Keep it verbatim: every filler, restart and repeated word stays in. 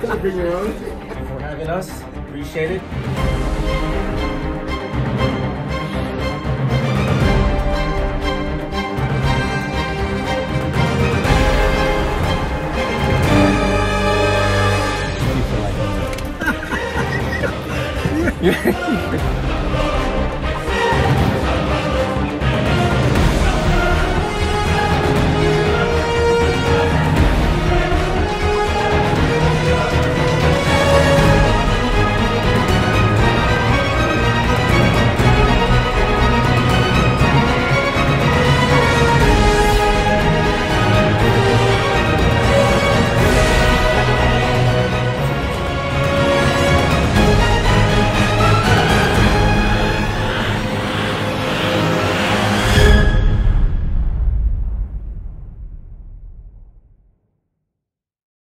Bring your own. Thank you for having us. Appreciate it. What do you feel like?